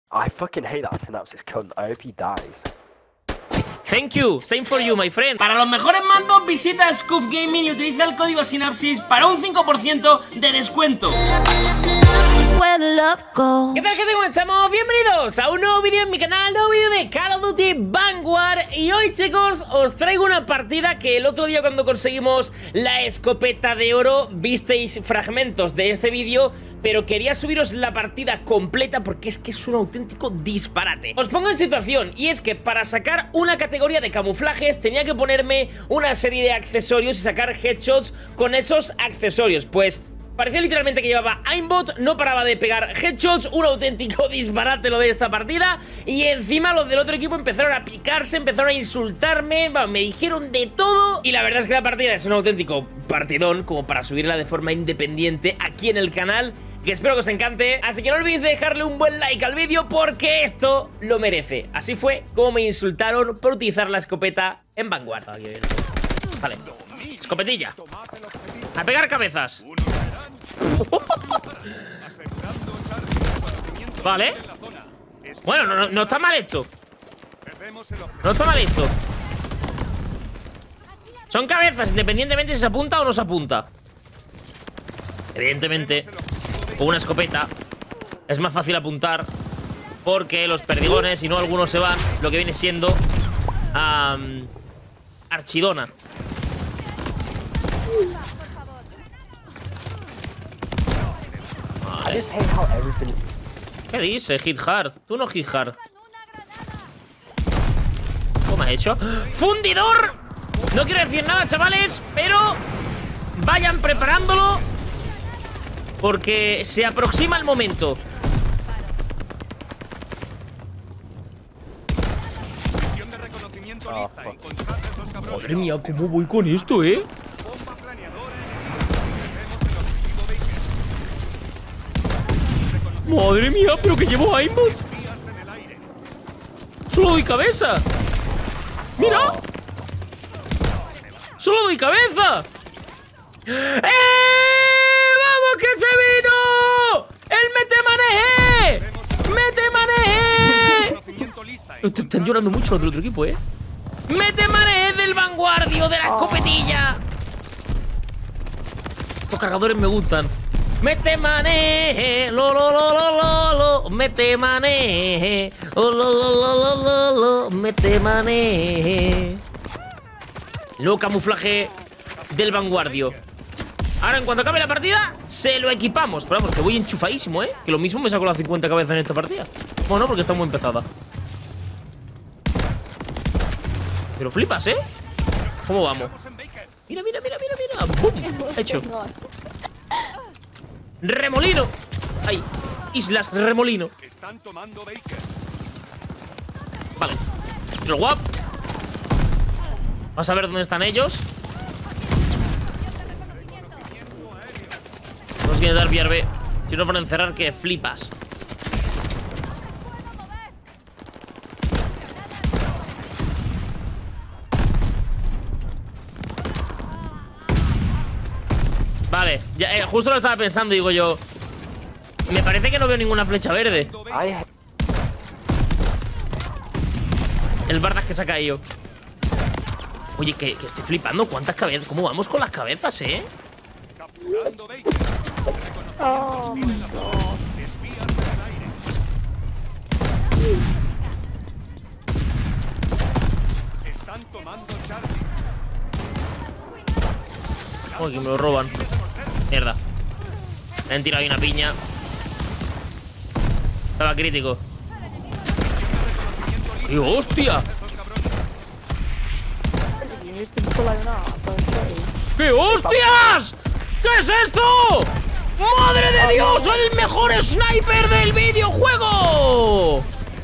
I fucking hate that Synapsis cunt. I hope he dies. Thank you, same for you, my friend. Para los mejores mandos, visita Scuf Gaming y utiliza el código Synapsis para un 5% de descuento. ¿Qué tal, gente? ¿Cómo estamos? Bienvenidos a un nuevo vídeo en mi canal, nuevo vídeo de Call of Duty Vanguard. Y hoy, chicos, os traigo una partida que el otro día cuando conseguimos la escopeta de oro visteis fragmentos de este vídeo, pero quería subiros la partida completa porque es que es un auténtico disparate. Os pongo en situación, y es que para sacar una categoría de camuflajes tenía que ponerme una serie de accesorios y sacar headshots con esos accesorios. Pues parecía literalmente que llevaba aimbot, no paraba de pegar headshots, un auténtico disparate lo de esta partida. Y encima los del otro equipo empezaron a picarse, empezaron a insultarme, me dijeron de todo. Y la verdad es que la partida es un auténtico partidón, como para subirla de forma independiente aquí en el canal, que espero que os encante. Así que no olvidéis de dejarle un buen like al vídeo porque esto lo merece. Así fue como me insultaron por utilizar la escopeta en Vanguard. Vale, escopetilla. A pegar cabezas. Vale. Bueno, no está mal esto. No está mal esto. Son cabezas, independientemente si se apunta o no se apunta. Evidentemente, con una escopeta es más fácil apuntar, porque los perdigones, si no algunos se van, lo que viene siendo Archidona. Vale. ¿Qué dice? Hit hard. Tú no hit hard. ¿Cómo has hecho? ¡Fundidor! No quiero decir nada, chavales, pero vayan preparándolo porque se aproxima el momento. Madre mía, ¿cómo voy con esto, eh? Madre mía, pero que llevo aimbot. Solo doy cabeza. ¡Mira! ¡Solo doy cabeza! ¡Vamos que se vino! ¡El mete maneje! ¡Mete maneje! Están llorando mucho los del otro equipo, ¡mete maneje del vanguardio, de la escopetilla! Estos cargadores me gustan. Mete maneje, lo, mete maneje, lo, mete maneje. Nuevo camuflaje del vanguardio. Ahora, en cuanto acabe la partida, se lo equipamos. Pero vamos, que voy enchufadísimo, que lo mismo me saco las 50 cabezas en esta partida. Bueno, porque está muy empezada. Pero flipas, ¿cómo vamos? Mira. ¡Bum! Hecho. ¡Remolino! ¡Ay! Islas Remolino. Vale. Lo guap. Vamos a ver dónde están ellos. Nos quiere dar BRB. Si no, para encerrar que flipas. Vale, ya, justo lo estaba pensando, digo yo. Me parece que no veo ninguna flecha verde. El Bardas que se ha caído. Oye, que estoy flipando. ¿Cuántas cabezas? ¿Cómo vamos con las cabezas, Oh, no. Uy, que me lo roban. Mierda. Me han tirado ahí una piña. Estaba crítico. ¡Qué hostia! ¡Qué hostias! ¿Qué es esto? ¡Madre de Dios! ¡Soy el mejor sniper del videojuego!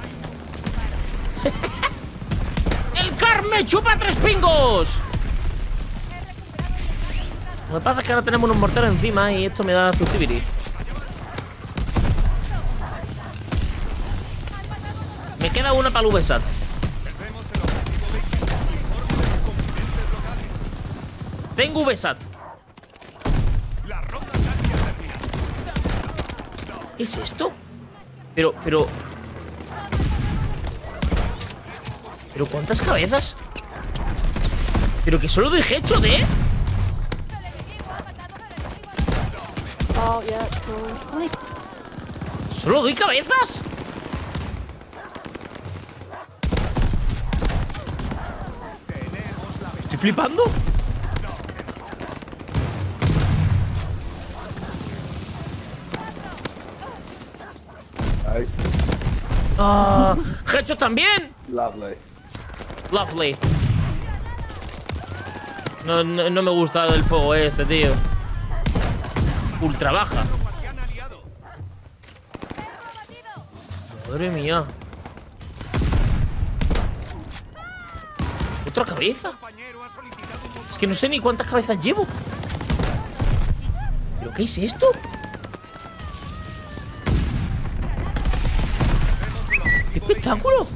¡El Carme chupa tres pingos! Lo que pasa es que ahora tenemos unos morteros encima y esto me da sustivity. Me queda una para el VSAT. Tengo VSAT. ¿Qué es esto? Pero ¿Pero cuántas cabezas? Pero que solo doy headshot, ¿eh? Oh, yeah, cool. ¿Solo doy cabezas? Estoy flipando. Ah, headshot también. Lovely. Lovely. No me gusta el fuego ese, tío. Ultra baja. Madre mía. ¿Otra cabeza? Es que no sé ni cuántas cabezas llevo. ¿Pero qué es esto? ¡Qué espectáculo!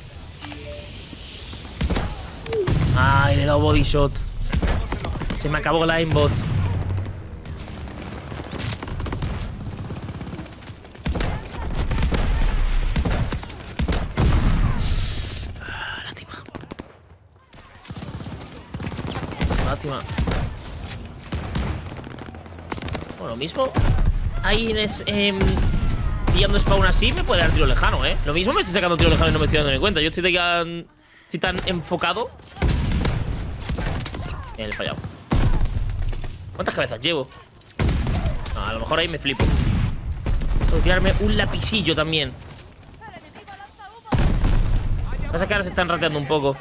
Ay, le he dado body shot. Se me acabó el aimbot. Lástima. Bueno, lo mismo. Ahí pillando spawn así me puede dar tiro lejano, ¿eh? Lo mismo me estoy sacando tiro lejano y no me estoy dando ni cuenta. Yo estoy tan enfocado. Bien, he fallado. ¿Cuántas cabezas llevo? No, a lo mejor ahí me flipo. Tengo que tirarme un lapisillo también. Pasa que ahora se están rateando un poco.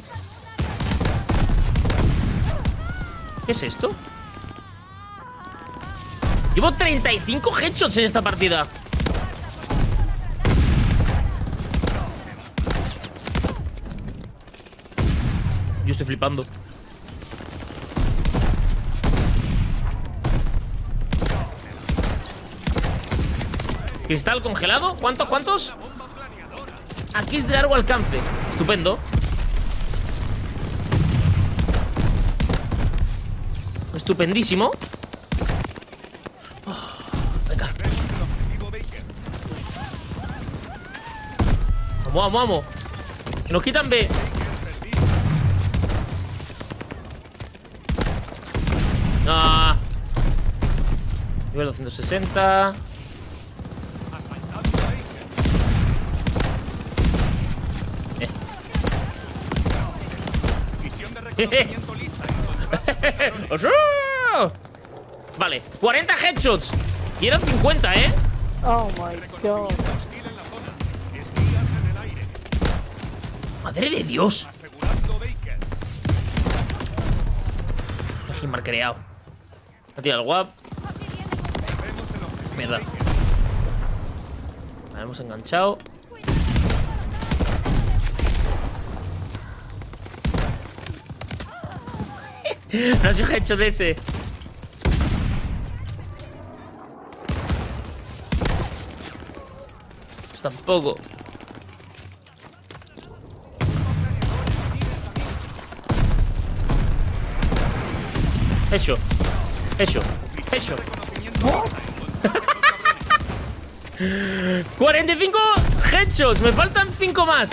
¿Qué es esto? Llevo 35 headshots en esta partida. Yo estoy flipando. Cristal congelado. ¿Cuántos? Aquí es de largo alcance. Estupendo. Estupendísimo. Oh, venga. Vamos. Que nos quitan B. Ah. Nivel 260. Vale, 40 headshots. Y eran 50, ¿eh? Oh my god. Madre de Dios. Legend marquereado. Me tira el guap. Mierda. Vale, hemos enganchado. No ha sido hecho de ese. Pues tampoco. Hecho. 45 headshots. Me faltan 5 más.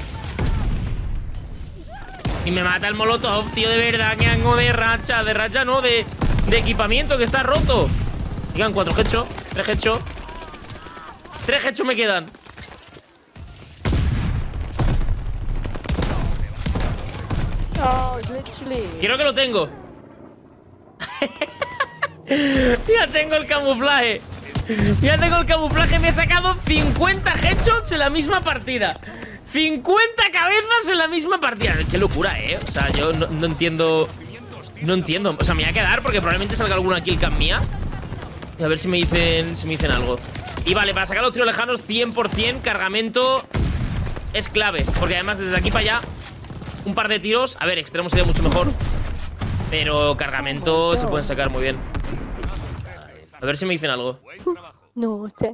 Y me mata el molotov, tío, de verdad. Que hago de racha no, de equipamiento que está roto. Digan 4 headshots, 3 headshots. 3 headshots me quedan. Oh, literally. Quiero que lo tengo. Ya tengo el camuflaje. Me he sacado 50 headshots en la misma partida. 50 cabezas en la misma partida. Qué locura, ¿eh? O sea, yo no entiendo. No entiendo. O sea, me voy a quedar porque probablemente salga alguna kill cam mía. Y a ver si me dicen algo. Y vale, para sacar los tiros lejanos 100% cargamento es clave. Porque además desde aquí para allá un par de tiros. A ver, extremo sería mucho mejor. Pero cargamento se pueden sacar muy bien. A ver si me dicen algo. No, usted.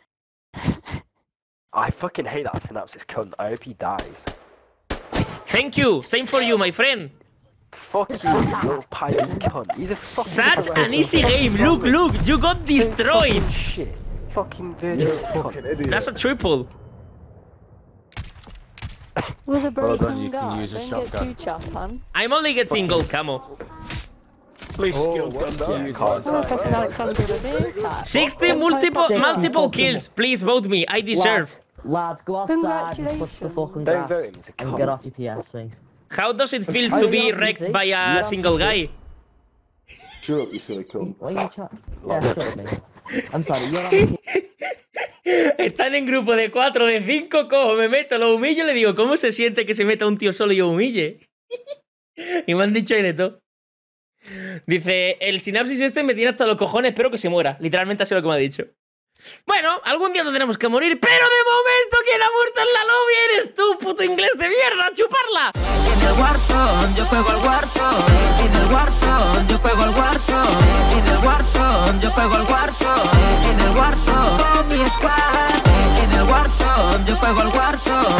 I fucking hate that Synapses cunt. I hope he dies. Thank you. Same for you, my friend. Fuck you, you little pirate cunt. He's a fucking Such an easy game. Look, you got destroyed. Fucking shit. Fucking virgin cunt. That's a triple. With a Well done, broken you can guard, use a don't get shotgun. too chuffed, I'm only getting gold camo. Please Oh, skill well gun done. to use Can't on say. oh, fucking Alexander the Big. 60 multiple kills. Please vote me. I deserve. Lads, go outside and touch the fucking Don't grass vote him, he's a and cunt. get off your PS, please. How does it feel Oh, to you be don't wrecked see? by You a don't single see? guy? Shut up, you silly cunt. What are you chat? Yeah, shut up, mate. I'm sorry, you're on Están en grupo de 4, de 5, cojo, me meto, lo humillo y le digo, ¿cómo se siente que se meta un tío solo y yo humille? Y me han dicho ahí de todo. Dice, el sinapsis este me tiene hasta los cojones, espero que se muera. Literalmente así lo que me ha dicho. Bueno, algún día tendremos que morir, pero de momento quien ha muerto en la lobby eres tú, puto inglés de mierda, ¡a chuparla! En el Warzone, yo juego al Warzone. En el Warzone, yo juego al Warzone. En el Warzone, yo juego al Warzone. En el Warzone, con mi squad. En el Warzone, yo juego al Warzone.